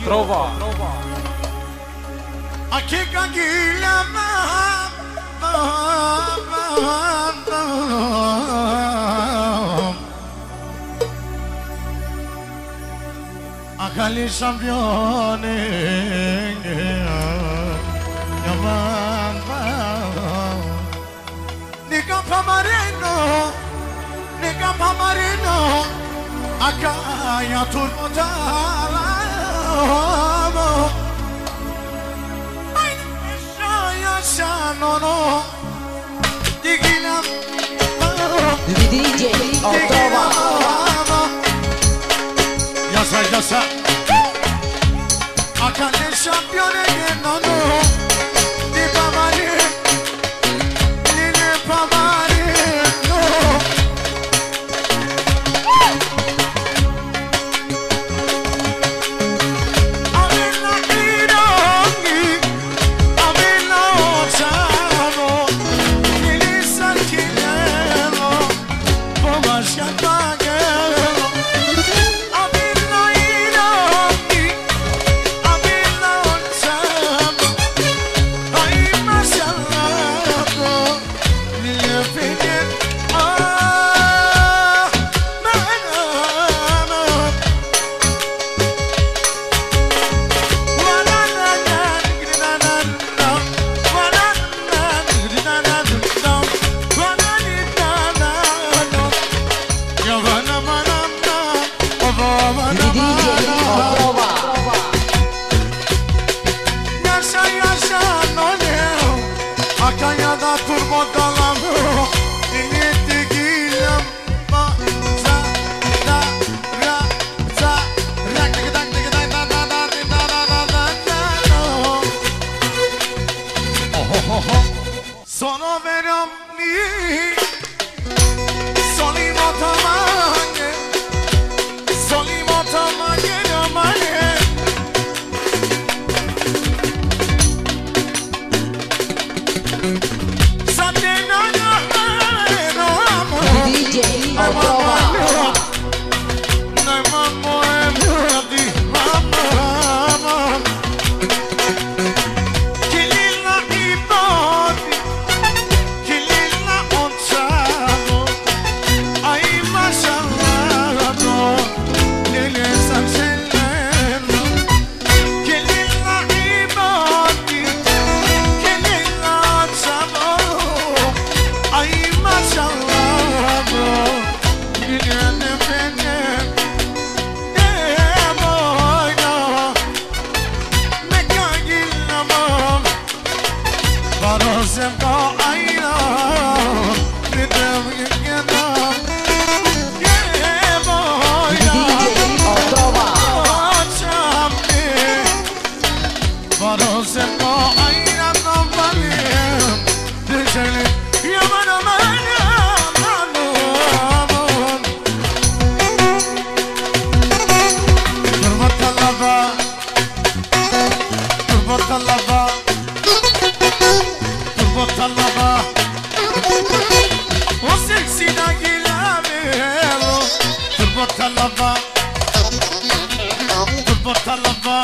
Trova. Akika gila Akali champione Yaman Nika pamarino Akaya turmodala Shanono Digina DJ Trova. Yasa Akane champione che non ho Di pamari Nine pamari no Avella irongi Avella oceano Nini sanchileno Poma sciatagelo Avella irongi Avella oceano Ai mascialato Nini figlie Sono vero mi Solimo tamanye Namane Sate no amo DJ Trova. Namamo emradi mama Kilila ibadi Kilila onchamo Ay mashallah Lele sanseleno Kilila ibadi Kilila onchamo Ay mashallah Lele nefene Semko ayna Nidem yekena Yebo DJ Trova. Chambi Varo semko ayna Nambalim Dijeli Yaman aman Turbatalava Turbatalava Turbatalava O sexy da gilavero Turbatalava Turbatalava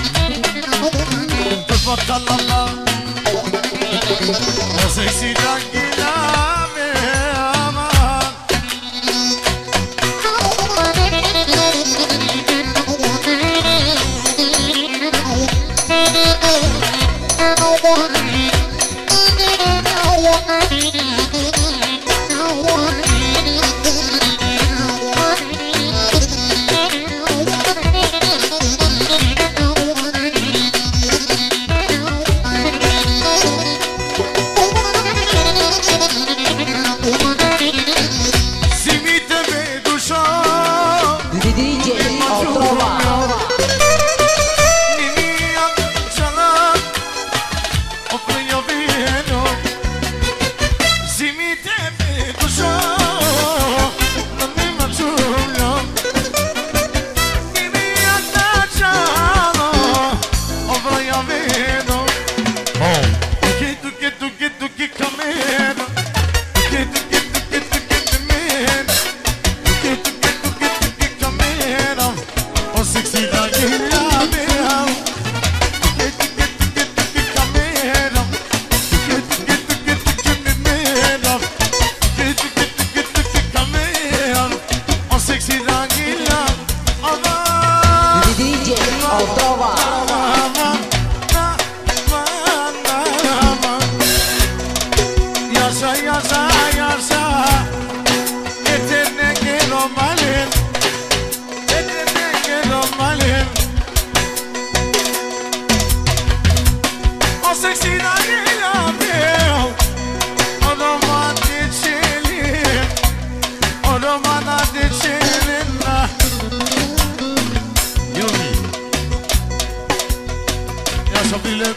Turbatalava O sexy da gilavero Yaza, yaza Eterne quiero malin Eterne quiero malin O sexy da gila meu O romane çelin O romana de çelin Yomi Ya sabile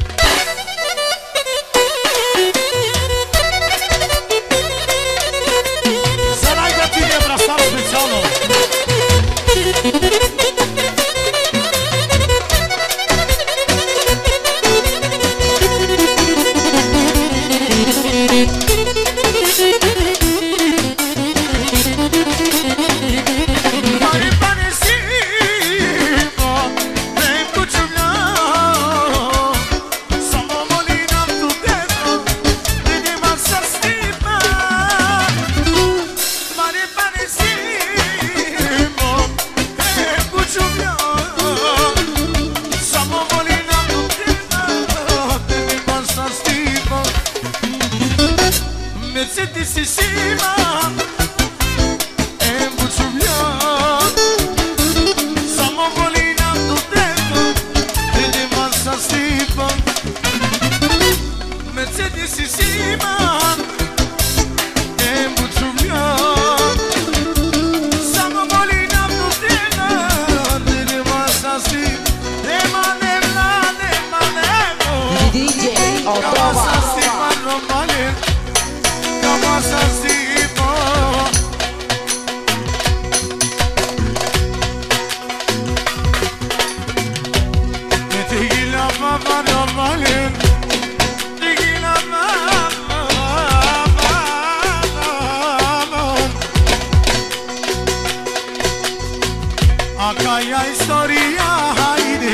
Acá historia haydi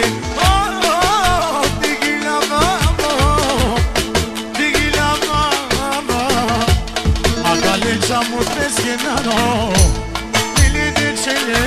digila mama Acá le echamos pesquenano Dili de chile